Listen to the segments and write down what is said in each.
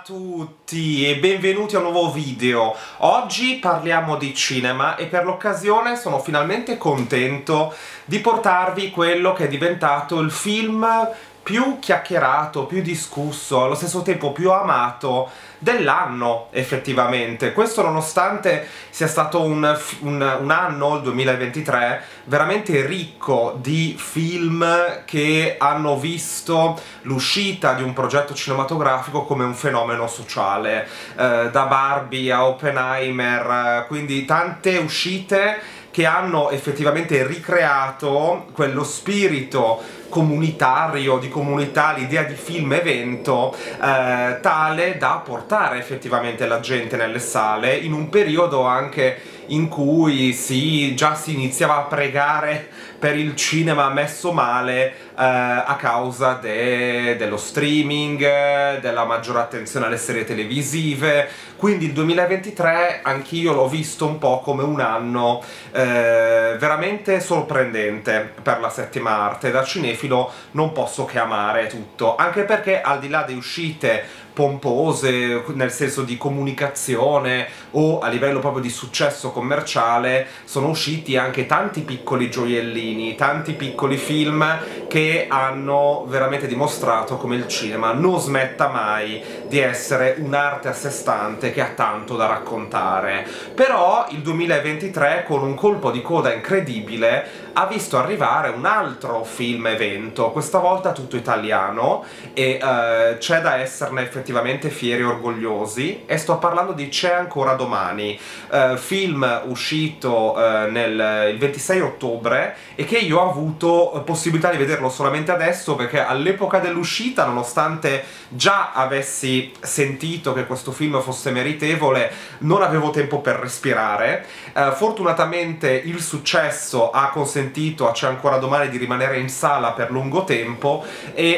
tutti e benvenuti a un nuovo video. Oggi parliamo di cinema e per l'occasione sono finalmente contento di portarvi quello che è diventato il film più chiacchierato, più discusso, allo stesso tempo più amato dell'anno, effettivamente. Questo nonostante sia stato un anno, il 2023, veramente ricco di film che hanno visto l'uscita di un progetto cinematografico come un fenomeno sociale, da Barbie a Oppenheimer, quindi tante uscite che hanno effettivamente ricreato quello spirito comunitario, di comunità, l'idea di film evento, tale da portare effettivamente la gente nelle sale in un periodo anche in cui già si iniziava a pregare per il cinema messo male a causa dello streaming, della maggiore attenzione alle serie televisive. Quindi il 2023 anch'io l'ho visto un po' come un anno veramente sorprendente per la settima arte. Da cinefilo non posso che amare tutto, anche perché al di là di uscite pompose, nel senso di comunicazione o a livello proprio di successo commerciale, sono usciti anche tanti piccoli gioiellini, tanti piccoli film che hanno veramente dimostrato come il cinema non smetta mai di essere un'arte a sé stante che ha tanto da raccontare. Però il 2023, con un colpo di coda incredibile, ha visto arrivare un altro film evento, questa volta tutto italiano, e c'è da esserne effettivamente fieri e orgogliosi, e sto parlando di C'è ancora domani, film uscito il 26 ottobre e che io ho avuto possibilità di vederlo solamente adesso perché all'epoca dell'uscita, nonostante già avessi sentito che questo film fosse meritevole, non avevo tempo per respirare. Fortunatamente il successo ha consentito a C'è ancora domani di rimanere in sala per lungo tempo e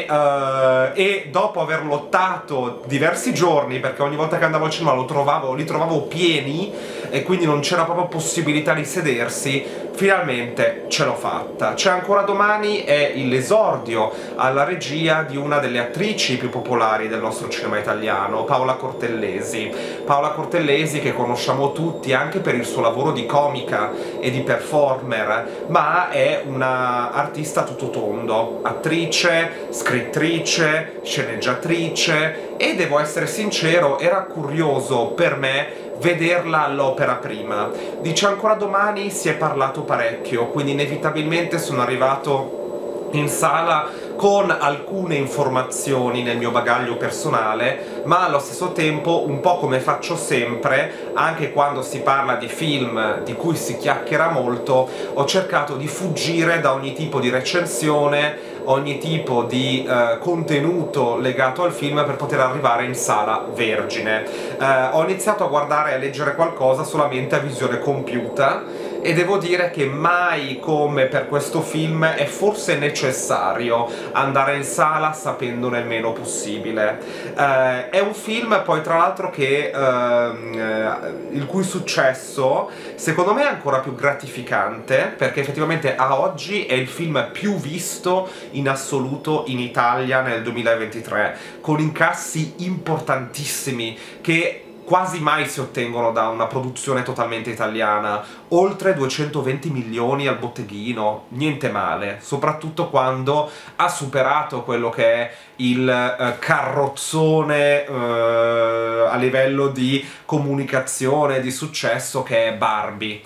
dopo aver lottato diversi giorni, perché ogni volta che andavo al cinema li trovavo pieni e quindi non c'era proprio possibilità di sedersi, finalmente ce l'ho fatta. C'è ancora domani è l'esordio alla regia di una delle attrici più popolari del nostro cinema italiano, Paola Cortellesi. Paola Cortellesi, che conosciamo tutti anche per il suo lavoro di comica e di performer, ma è una artista tutto tondo, attrice, scrittrice, sceneggiatrice, e devo essere sincero, era curioso per me vederla all'opera prima. Di C'è ancora domani si è parlato parecchio, quindi inevitabilmente sono arrivato in sala con alcune informazioni nel mio bagaglio personale, ma allo stesso tempo, un po' come faccio sempre, anche quando si parla di film di cui si chiacchiera molto, ho cercato di fuggire da ogni tipo di recensione, ogni tipo di contenuto legato al film per poter arrivare in sala vergine. Ho iniziato a guardare e a leggere qualcosa solamente a visione compiuta, e devo dire che mai come per questo film è forse necessario andare in sala sapendone il meno possibile. È un film poi tra l'altro che il cui successo secondo me è ancora più gratificante, perché effettivamente a oggi è il film più visto in assoluto in Italia nel 2023, con incassi importantissimi che quasi mai si ottengono da una produzione totalmente italiana. Oltre 220 milioni al botteghino, niente male, soprattutto quando ha superato quello che è il carrozzone a livello di comunicazione, di successo, che è Barbie.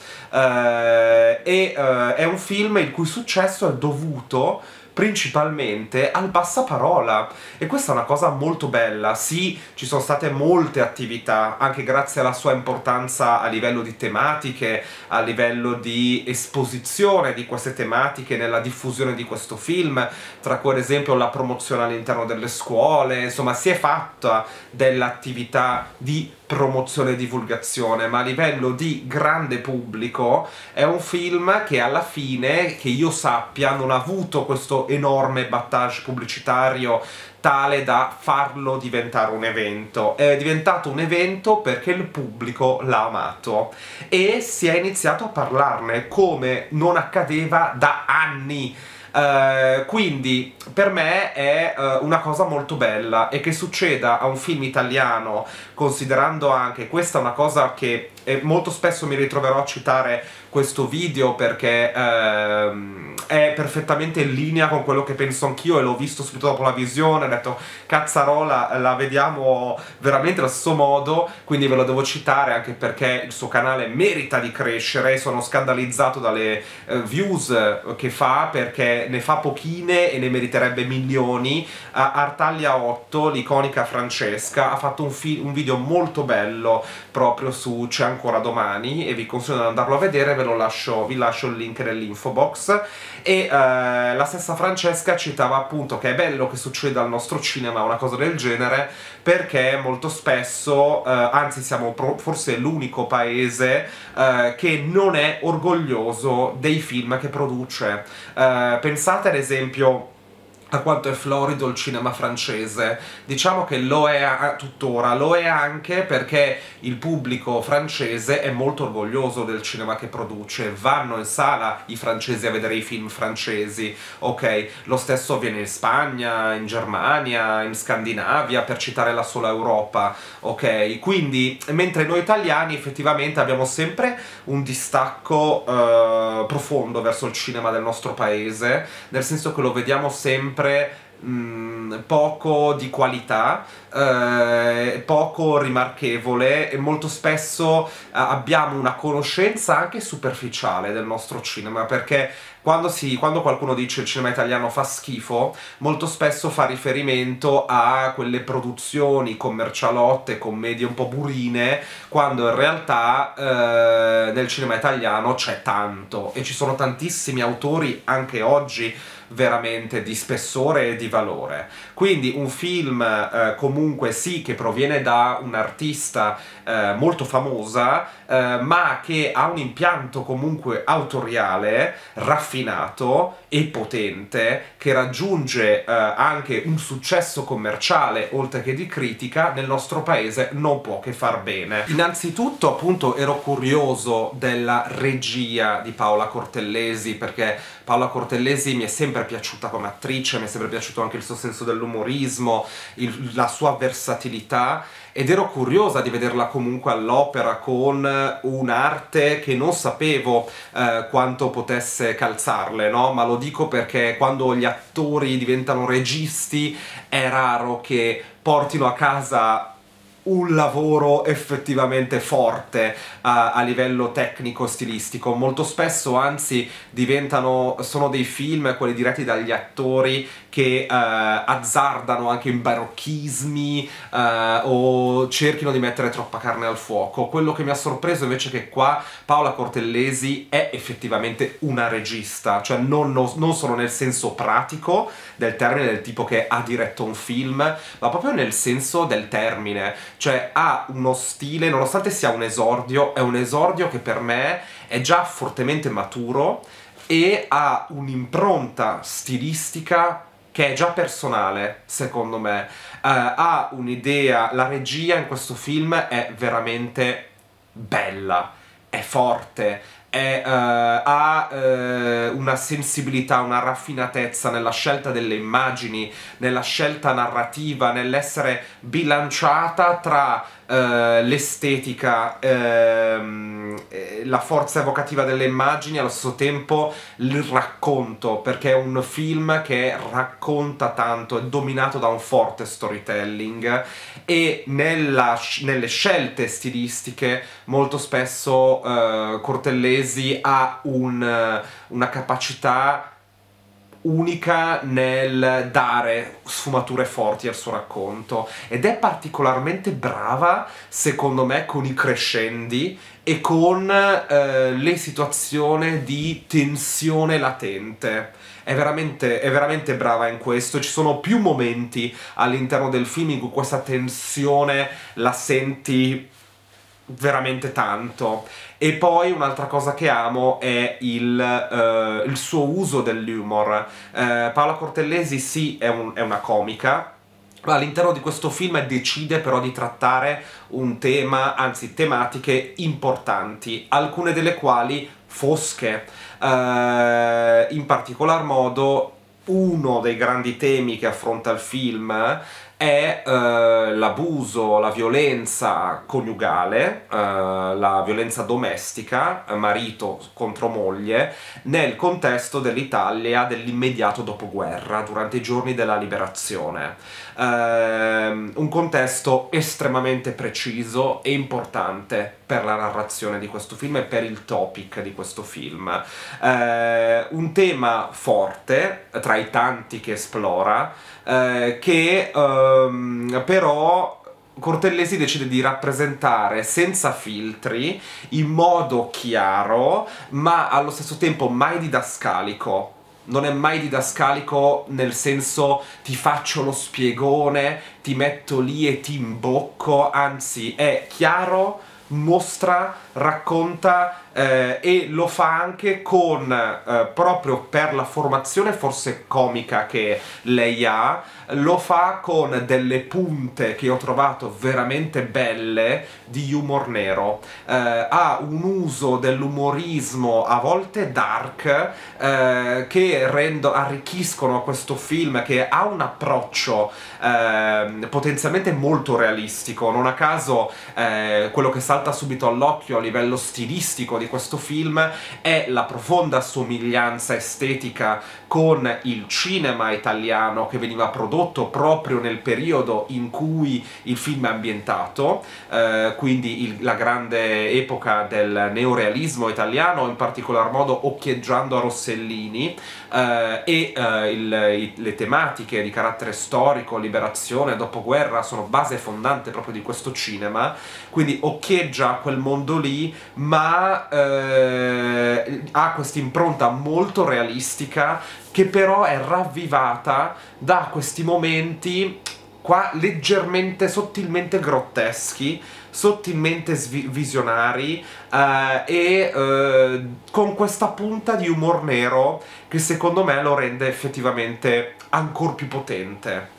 È un film il cui successo è dovuto principalmente al passaparola, e questa è una cosa molto bella. Sì, ci sono state molte attività, anche grazie alla sua importanza a livello di tematiche, a livello di esposizione di queste tematiche nella diffusione di questo film, tra cui ad esempio la promozione all'interno delle scuole. Insomma, si è fatta dell'attività di promozione e divulgazione, ma a livello di grande pubblico è un film che alla fine, che io sappia, non ha avuto questo enorme battage pubblicitario tale da farlo diventare un evento. È diventato un evento perché il pubblico l'ha amato e si è iniziato a parlarne come non accadeva da anni. Quindi per me è una cosa molto bella, e che succeda a un film italiano, considerando anche, questa è una cosa che molto spesso mi ritroverò a citare questo video perché è perfettamente in linea con quello che penso anch'io, e l'ho visto subito dopo la visione, ho detto cazzarola, la vediamo veramente allo stesso modo, quindi ve lo devo citare anche perché il suo canale merita di crescere. Sono scandalizzato dalle views che fa, perché ne fa pochine e ne meriterebbe milioni. Artaglia 8, l'iconica Francesca, ha fatto un video molto bello proprio su C'è ancora domani, e vi consiglio di andarlo a vedere, vi lascio il link nell'info box. E la stessa Francesca citava appunto che è bello che succeda al nostro cinema una cosa del genere, perché molto spesso, anzi siamo forse l'unico paese che non è orgoglioso dei film che produce. Pensate ad esempio a quanto è florido il cinema francese. Diciamo che lo è tuttora, lo è anche perché il pubblico francese è molto orgoglioso del cinema che produce, vanno in sala i francesi a vedere i film francesi, ok? Lo stesso avviene in Spagna, in Germania, in Scandinavia, per citare la sola Europa, ok? Quindi, mentre noi italiani effettivamente abbiamo sempre un distacco profondo verso il cinema del nostro paese, nel senso che lo vediamo sempre poco di qualità, poco rimarchevole, e molto spesso abbiamo una conoscenza anche superficiale del nostro cinema, perché quando qualcuno dice il cinema italiano fa schifo, molto spesso fa riferimento a quelle produzioni commercialotte, commedie un po' burine, quando in realtà nel cinema italiano c'è tanto, e ci sono tantissimi autori anche oggi veramente di spessore e di valore. Quindi un film comunque sì, che proviene da un'artista molto famosa, ma che ha un impianto comunque autoriale, raffinato e potente, che raggiunge anche un successo commerciale oltre che di critica, nel nostro paese non può che far bene. Innanzitutto appunto ero curioso della regia di Paola Cortellesi, perché Paola Cortellesi mi è sempre piaciuta come attrice, mi è sempre piaciuto anche il suo senso dell'umorismo, la sua versatilità, ed ero curiosa di vederla comunque all'opera con un'arte che non sapevo quanto potesse calzarle, no? Ma lo dico perché quando gli attori diventano registi è raro che portino a casa un lavoro effettivamente forte a livello tecnico-stilistico. Molto spesso, anzi, sono dei film, quelli diretti dagli attori, che azzardano anche in barocchismi o cerchino di mettere troppa carne al fuoco. Quello che mi ha sorpreso invece è che qua Paola Cortellesi è effettivamente una regista, cioè non solo nel senso pratico del termine, del tipo che ha diretto un film, ma proprio nel senso del termine. Cioè ha uno stile, nonostante sia un esordio, è un esordio che per me è già fortemente maturo e ha un'impronta stilistica che è già personale, secondo me. Ha un'idea, la regia in questo film è veramente bella, è forte, ha una sensibilità, una raffinatezza nella scelta delle immagini, nella scelta narrativa, nell'essere bilanciata tra l'estetica, la forza evocativa delle immagini, allo stesso tempo il racconto, perché è un film che racconta tanto, è dominato da un forte storytelling, e nelle scelte stilistiche molto spesso Cortellesi ha una capacità unica nel dare sfumature forti al suo racconto, ed è particolarmente brava, secondo me, con i crescendi e con le situazioni di tensione latente. È veramente brava in questo. Ci sono più momenti all'interno del film in cui questa tensione la senti veramente tanto. E poi un'altra cosa che amo è il suo uso dell'humor. Paola Cortellesi sì, è una comica, ma all'interno di questo film decide però di trattare un tema, anzi tematiche importanti, alcune delle quali fosche. In particolar modo uno dei grandi temi che affronta il film è l'abuso, la violenza coniugale, la violenza domestica, marito contro moglie, nel contesto dell'Italia dell'immediato dopoguerra, durante i giorni della liberazione. Un contesto estremamente preciso e importante per la narrazione di questo film e per il topic di questo film. Un tema forte, tra i tanti che esplora, che però Cortellesi decide di rappresentare senza filtri, in modo chiaro, ma allo stesso tempo mai didascalico. Non è mai didascalico nel senso ti faccio lo spiegone, ti metto lì e ti imbocco, anzi è chiaro, mostra, racconta e lo fa anche con, proprio per la formazione forse comica che lei ha, lo fa con delle punte che ho trovato veramente belle di humor nero. Ha un uso dell'umorismo a volte dark che arricchiscono questo film, che ha un approccio potenzialmente molto realistico. Non a caso quello che salta subito all'occhio a livello stilistico di questo film è la profonda somiglianza estetica con il cinema italiano che veniva prodotto proprio nel periodo in cui il film è ambientato, quindi la grande epoca del neorealismo italiano, in particolar modo occhieggiando a Rossellini, le tematiche di carattere storico, liberazione, dopoguerra sono base fondante proprio di questo cinema, quindi occhieggia a quel mondo lì, ma ha questa impronta molto realistica che però è ravvivata da questi momenti qua leggermente, sottilmente grotteschi, sottilmente visionari, con questa punta di humor nero che secondo me lo rende effettivamente ancora più potente.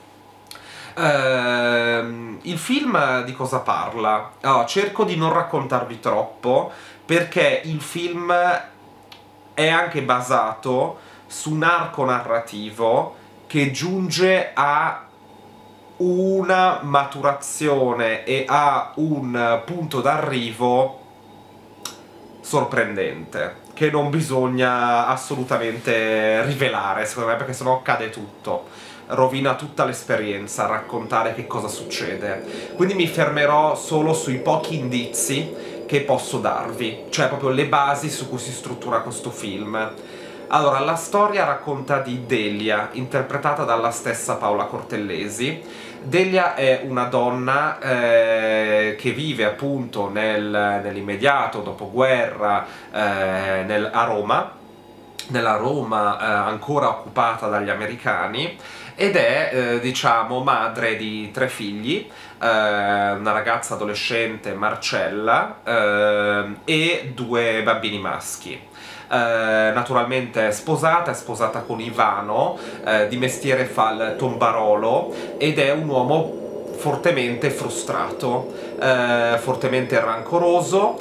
Il film di cosa parla? Allora, cerco di non raccontarvi troppo perché il film è anche basato su un arco narrativo che giunge a una maturazione e a un punto d'arrivo sorprendente, che non bisogna assolutamente rivelare, secondo me, perché sennò cade tutto. Rovina tutta l'esperienza raccontare che cosa succede. Quindi mi fermerò solo sui pochi indizi che posso darvi, cioè proprio le basi su cui si struttura questo film. Allora, la storia racconta di Delia, interpretata dalla stessa Paola Cortellesi. Delia è una donna che vive appunto nell'immediato dopoguerra a Roma, nella Roma ancora occupata dagli americani, ed è, diciamo, madre di 3 figli, una ragazza adolescente, Marcella, e 2 bambini maschi. Naturalmente è sposata con Ivano, di mestiere fa il tombarolo, ed è un uomo fortemente frustrato, fortemente rancoroso,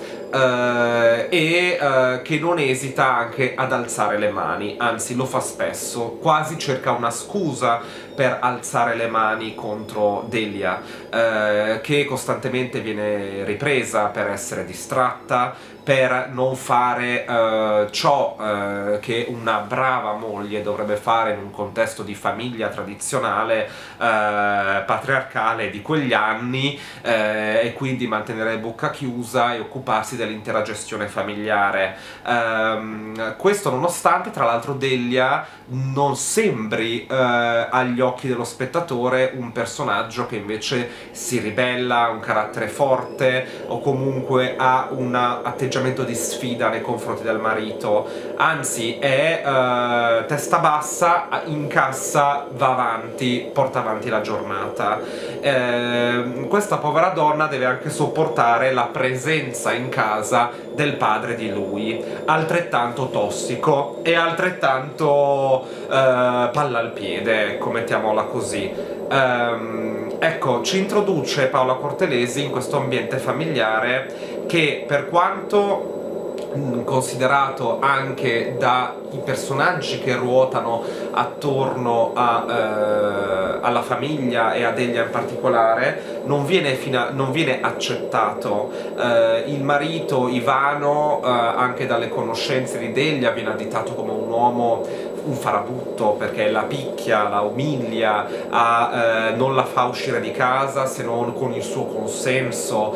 che non esita anche ad alzare le mani, anzi lo fa spesso, quasi cerca una scusa per alzare le mani contro Delia, che costantemente viene ripresa per essere distratta, per non fare ciò che una brava moglie dovrebbe fare in un contesto di famiglia tradizionale, patriarcale di quegli anni, e quindi mantenere bocca chiusa e occuparsi dell'intera gestione familiare. Questo nonostante, tra l'altro, Delia non sembri agli occhi dello spettatore un personaggio che invece si ribella, ha un carattere forte o comunque ha un atteggiamento di sfida nei confronti del marito, anzi è testa bassa, incassa, va avanti, porta avanti la giornata. Questa povera donna deve anche sopportare la presenza in casa del padre di lui, altrettanto tossico e altrettanto palla al piede, ecco, mettiamola così. Ecco, ci introduce Paola Cortellesi in questo ambiente familiare che, per quanto considerato anche dai personaggi che ruotano attorno alla famiglia e a Delia in particolare, non viene accettato. Il marito Ivano, anche dalle conoscenze di Delia, viene additato come un uomo, un farabutto, perché la picchia, la umilia, non la fa uscire di casa se non con il suo consenso.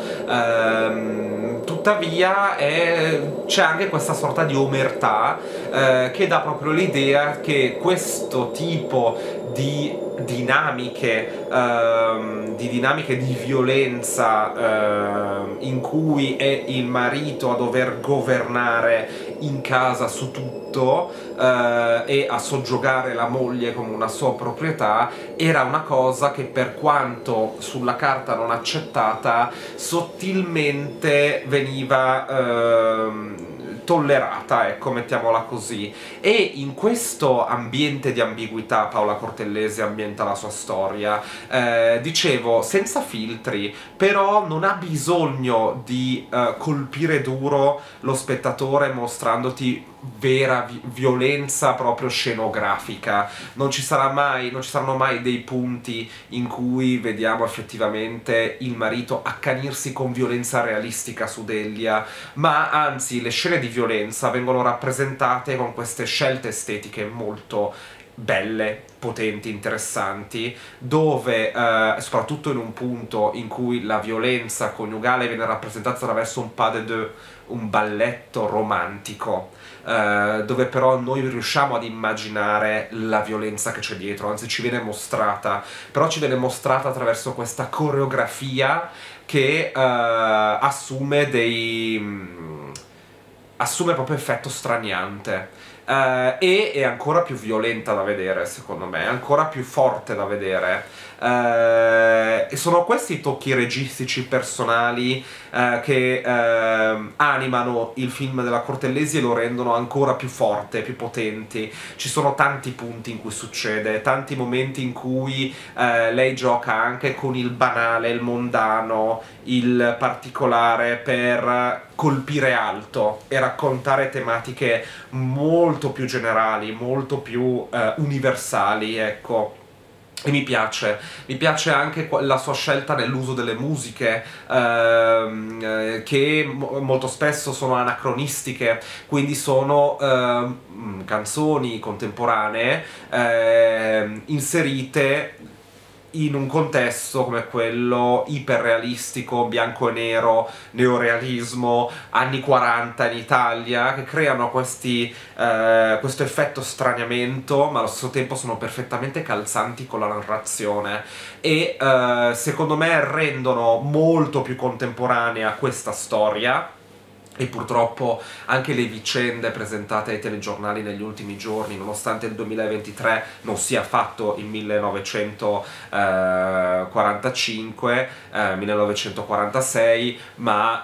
Tuttavia c'è anche questa sorta di omertà che dà proprio l'idea che questo tipo di dinamiche di violenza in cui è il marito a dover governare in casa su tutto e a soggiogare la moglie come una sua proprietà, era una cosa che, per quanto sulla carta non accettata, sottilmente veniva tollerata, ecco, mettiamola così. E in questo ambiente di ambiguità Paola Cortellesi ambienta la sua storia, dicevo, senza filtri, però non ha bisogno di colpire duro lo spettatore mostrandoti vera violenza proprio scenografica. Non ci saranno mai dei punti in cui vediamo effettivamente il marito accanirsi con violenza realistica su Delia, ma anzi le scene di violenza vengono rappresentate con queste scelte estetiche molto belle, potenti, interessanti, dove soprattutto in un punto in cui la violenza coniugale viene rappresentata attraverso un pas de deux, un balletto romantico, dove però noi riusciamo ad immaginare la violenza che c'è dietro, anzi ci viene mostrata, però ci viene mostrata attraverso questa coreografia che assume proprio effetto straniante. E è ancora più violenta da vedere, secondo me, è ancora più forte da vedere. E sono questi i tocchi registici personali che animano il film della Cortellesi e lo rendono ancora più forte, più potenti. Ci sono tanti punti in cui succede, tanti momenti in cui lei gioca anche con il banale, il mondano, il particolare per colpire alto e raccontare tematiche molto più generali, molto più universali, ecco. E mi piace anche la sua scelta nell'uso delle musiche, che molto spesso sono anacronistiche, quindi sono canzoni contemporanee inserite in un contesto come quello iperrealistico, bianco e nero, neorealismo, anni 40 in Italia, che creano questo effetto straniamento, ma allo stesso tempo sono perfettamente calzanti con la narrazione e secondo me rendono molto più contemporanea questa storia. E purtroppo anche le vicende presentate ai telegiornali negli ultimi giorni, nonostante il 2023 non sia affatto il 1945, 1946, ma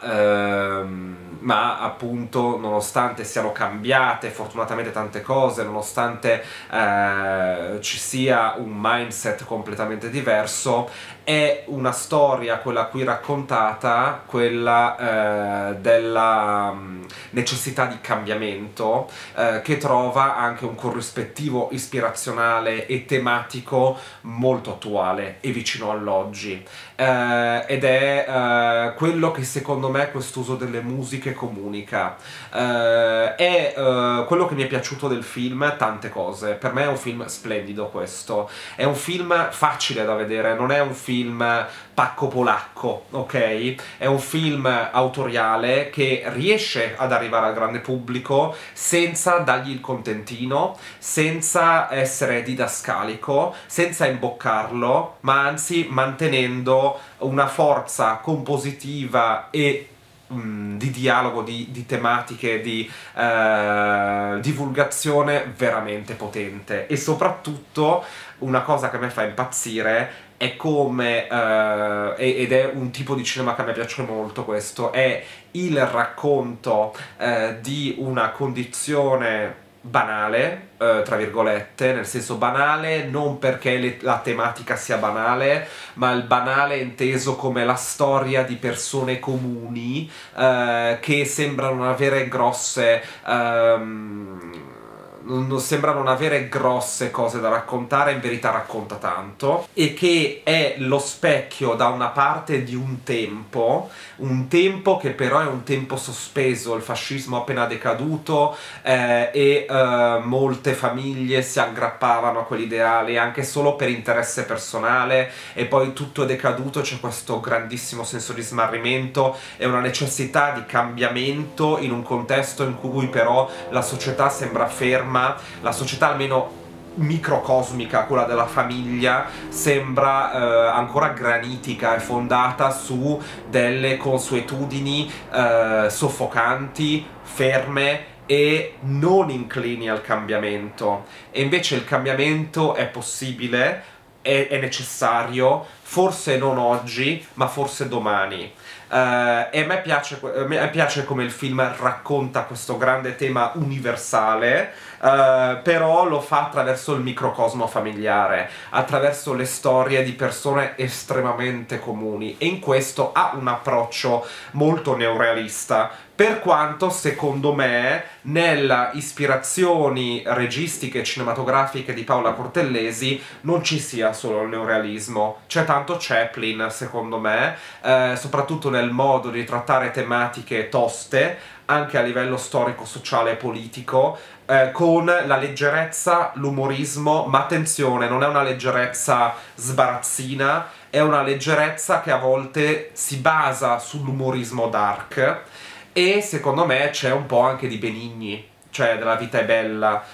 appunto, nonostante siano cambiate fortunatamente tante cose, nonostante ci sia un mindset completamente diverso, è una storia, quella qui raccontata, quella della necessità di cambiamento, che trova anche un corrispettivo ispirazionale e tematico molto attuale e vicino all'oggi, ed è quello che secondo me quest'uso delle musiche comunica. È quello che mi è piaciuto del film, tante cose. Per me è un film splendido questo, è un film facile da vedere, non è un film pacco polacco, ok? È un film autoriale che riesce ad arrivare al grande pubblico senza dargli il contentino, senza essere didascalico, senza imboccarlo, ma anzi mantenendo una forza compositiva e di dialogo, di tematiche, di divulgazione veramente potente. E soprattutto una cosa che a me fa impazzire è come, ed è un tipo di cinema che a me piace molto, questo, è il racconto di una condizione banale, tra virgolette, nel senso banale non perché la tematica sia banale, ma il banale inteso come la storia di persone comuni che sembrano non avere grosse non sembra non avere grosse cose da raccontare, in verità racconta tanto, e che è lo specchio da una parte di un tempo che però è un tempo sospeso, il fascismo appena decaduto molte famiglie si aggrappavano a quell'ideale anche solo per interesse personale, e poi tutto è decaduto, c'è questo grandissimo senso di smarrimento e una necessità di cambiamento in un contesto in cui però la società sembra ferma, la società almeno microcosmica, quella della famiglia, sembra ancora granitica e fondata su delle consuetudini soffocanti, ferme e non inclini al cambiamento. E invece il cambiamento è possibile, è necessario, forse non oggi, ma forse domani. E a me piace come il film racconta questo grande tema universale, però lo fa attraverso il microcosmo familiare, attraverso le storie di persone estremamente comuni, e in questo ha un approccio molto neorealista, per quanto secondo me nelle ispirazioni registiche e cinematografiche di Paola Cortellesi non ci sia solo il neorealismo, c'è tanto Chaplin secondo me, soprattutto nel modo di trattare tematiche toste anche a livello storico, sociale e politico, con la leggerezza, l'umorismo, ma attenzione, non è una leggerezza sbarazzina, è una leggerezza che a volte si basa sull'umorismo dark, e secondo me c'è un po' anche di Benigni, cioè della Vita è bella,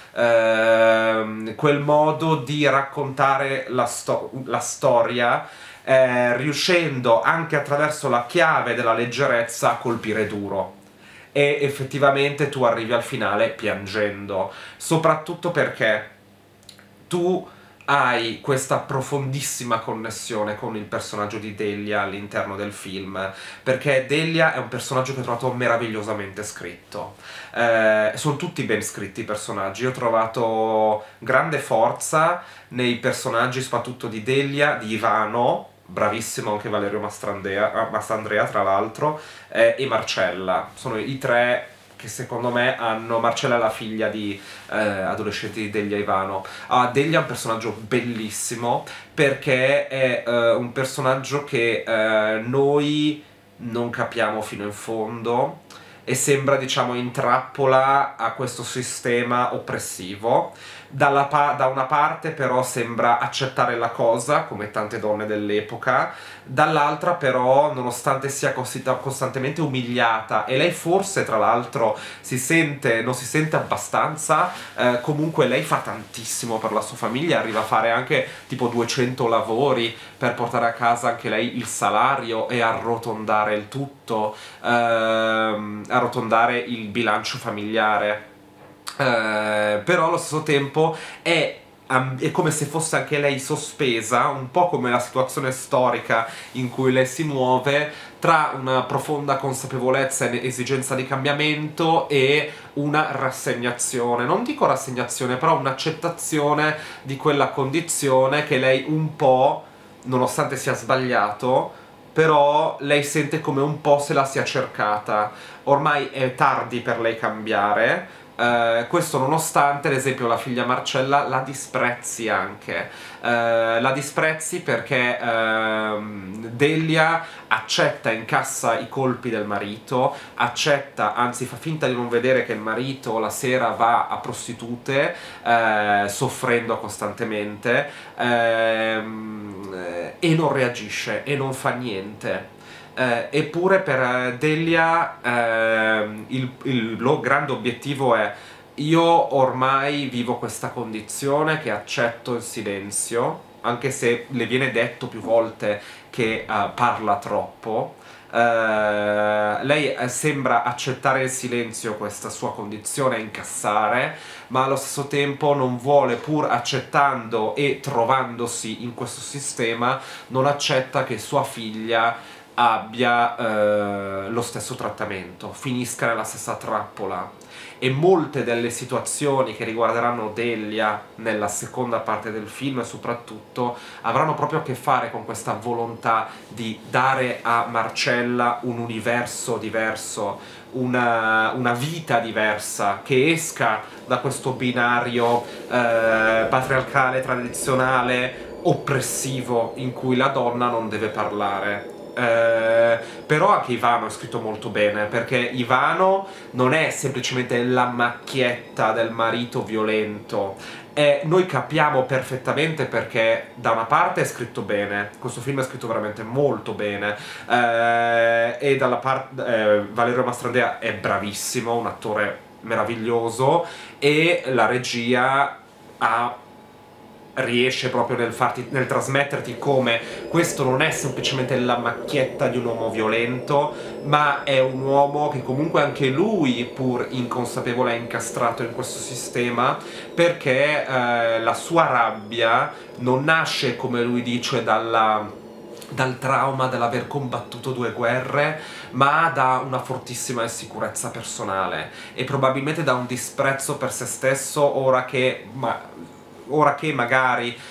quel modo di raccontare la storia, riuscendo anche attraverso la chiave della leggerezza a colpire duro. E effettivamente tu arrivi al finale piangendo, soprattutto perché tu hai questa profondissima connessione con il personaggio di Delia all'interno del film, perché Delia è un personaggio che ho trovato meravigliosamente scritto. Sono tutti ben scritti i personaggi, io ho trovato grande forza nei personaggi soprattutto di Delia, di Ivano, bravissimo anche Valerio Mastandrea tra l'altro, e Marcella. Sono i tre che secondo me hanno... Marcella è la figlia di adolescenti di Delia Ivano. Delia è un personaggio bellissimo, perché è un personaggio che noi non capiamo fino in fondo, e sembra, diciamo, in trappola a questo sistema oppressivo. Da una parte però sembra accettare la cosa, come tante donne dell'epoca, dall'altra però, nonostante sia costantemente umiliata, e lei forse tra l'altro non si sente abbastanza, comunque lei fa tantissimo per la sua famiglia, arriva a fare anche tipo 200 lavori per portare a casa anche lei il salario e arrotondare il tutto, arrotondare il bilancio familiare. Però allo stesso tempo è come se fosse anche lei sospesa, un po' come la situazione storica in cui lei si muove, tra una profonda consapevolezza e esigenza di cambiamento e una rassegnazione. Non dico rassegnazione, però un'accettazione di quella condizione che lei un po', nonostante sia sbagliato, però lei sente come un po' se la sia cercata. Ormai è tardi per lei cambiare. Questo nonostante, ad esempio, la figlia Marcella la disprezzi anche. La disprezzi perché Delia accetta, incassa i colpi del marito, accetta, anzi fa finta di non vedere che il marito la sera va a prostitute, soffrendo costantemente, e non reagisce e non fa niente. Eppure per Delia il grande obiettivo è: io ormai vivo questa condizione che accetto in silenzio, anche se le viene detto più volte che parla troppo. Lei sembra accettare il silenzio questa sua condizione, incassare, ma allo stesso tempo non vuole, pur accettando e trovandosi in questo sistema, non accetta che sua figlia abbia lo stesso trattamento, finisca nella stessa trappola. E molte delle situazioni che riguarderanno Delia nella seconda parte del film soprattutto avranno proprio a che fare con questa volontà di dare a Marcella un universo diverso, una vita diversa, che esca da questo binario patriarcale, tradizionale, oppressivo, in cui la donna non deve parlare. Però anche Ivano è scritto molto bene, perché Ivano non è semplicemente la macchietta del marito violento, noi capiamo perfettamente perché da una parte è scritto bene, questo film è scritto veramente molto bene, e dalla parte Valerio Mastrandea è bravissimo, un attore meraviglioso, e la regia riesce proprio nel trasmetterti come questo non è semplicemente la macchietta di un uomo violento, ma è un uomo che comunque anche lui, pur inconsapevole, è incastrato in questo sistema, perché la sua rabbia non nasce, come lui dice, dal trauma dell'aver combattuto 2 guerre, ma da una fortissima insicurezza personale e probabilmente da un disprezzo per se stesso, ora che magari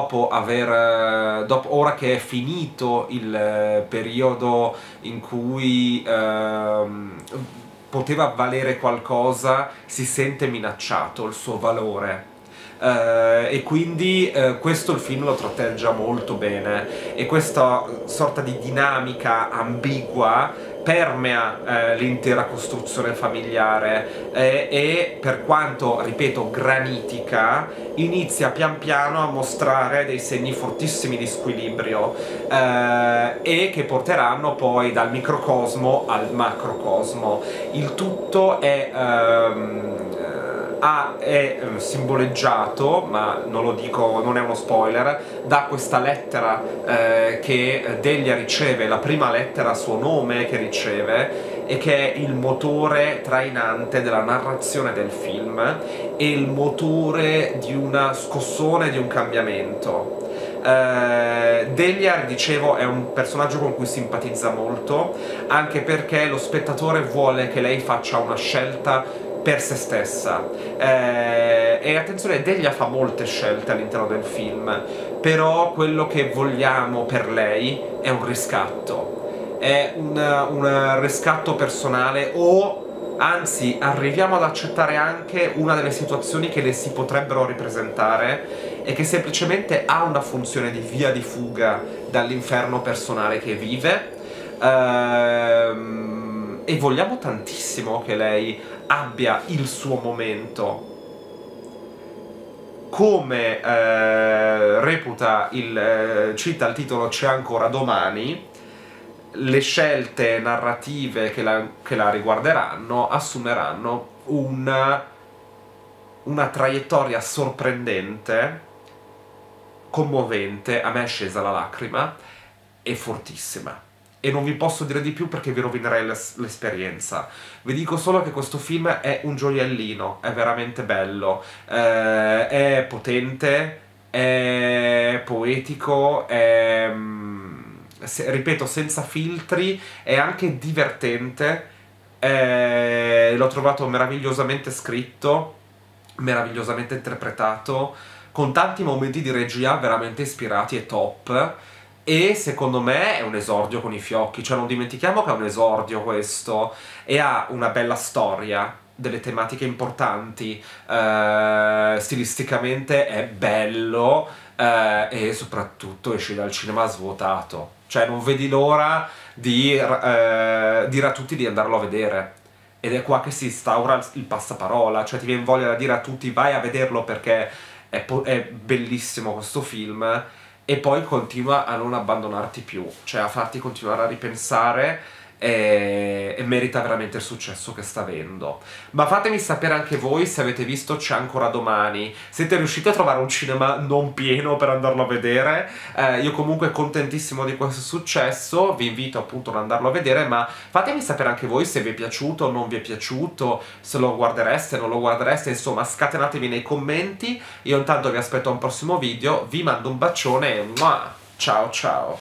ora che è finito il periodo in cui poteva valere qualcosa, si sente minacciato il suo valore. E quindi questo il film lo tratteggia molto bene, e questa sorta di dinamica ambigua permea l'intera costruzione familiare, e per quanto, ripeto, granitica, inizia pian piano a mostrare dei segni fortissimi di squilibrio, e che porteranno poi dal microcosmo al macrocosmo. Il tutto è simboleggiato, ma non lo dico, non è uno spoiler, da questa lettera che Delia riceve, la prima lettera a suo nome che riceve, e che è il motore trainante della narrazione del film e il motore di una scossone, di un cambiamento. Delia, dicevo, è un personaggio con cui simpatizza molto, anche perché lo spettatore vuole che lei faccia una scelta per se stessa, e attenzione, Delia fa molte scelte all'interno del film, però quello che vogliamo per lei è un riscatto, è un riscatto personale, o anzi arriviamo ad accettare anche una delle situazioni che le si potrebbero ripresentare e che semplicemente ha una funzione di via di fuga dall'inferno personale che vive, e vogliamo tantissimo che lei abbia il suo momento. Come reputa cita il titolo C'è ancora domani, le scelte narrative che la riguarderanno assumeranno una traiettoria sorprendente, commovente, a me è scesa la lacrima, e fortissima. E non vi posso dire di più perché vi rovinerei l'esperienza. Vi dico solo che questo film è un gioiellino, è veramente bello, è potente, è poetico, è, ripeto, senza filtri, è anche divertente, l'ho trovato meravigliosamente scritto, meravigliosamente interpretato, con tanti momenti di regia veramente ispirati e top. E secondo me è un esordio con i fiocchi, cioè non dimentichiamo che è un esordio questo, e ha una bella storia, delle tematiche importanti, stilisticamente è bello, e soprattutto esci dal cinema svuotato, cioè non vedi l'ora di dire a tutti di andarlo a vedere. Ed è qua che si instaura il passaparola, cioè ti viene voglia di dire a tutti vai a vederlo perché è bellissimo questo film, e poi continua a non abbandonarti più, cioè a farti continuare a ripensare, e merita veramente il successo che sta avendo. Ma fatemi sapere anche voi se avete visto C'è ancora domani, siete riusciti a trovare un cinema non pieno per andarlo a vedere? Io comunque contentissimo di questo successo, vi invito appunto ad andarlo a vedere, ma fatemi sapere anche voi se vi è piaciuto o non vi è piaciuto, se lo guardereste, non lo guardereste, insomma scatenatevi nei commenti. Io intanto vi aspetto a un prossimo video, vi mando un bacione e ciao ciao!